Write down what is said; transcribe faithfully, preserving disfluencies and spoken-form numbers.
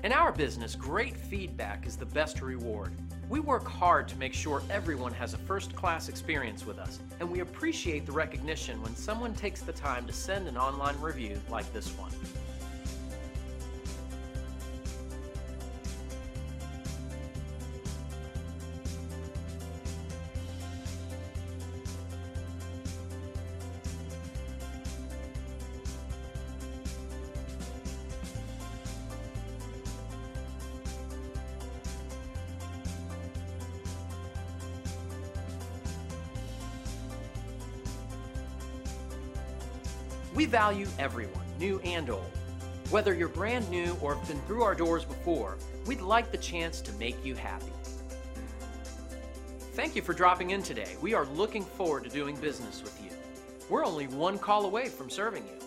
In our business, great feedback is the best reward. We work hard to make sure everyone has a first-class experience with us, and we appreciate the recognition when someone takes the time to send an online review like this one. We value everyone, new and old. Whether you're brand new or have been through our doors before, we'd like the chance to make you happy. Thank you for dropping in today. We are looking forward to doing business with you. We're only one call away from serving you.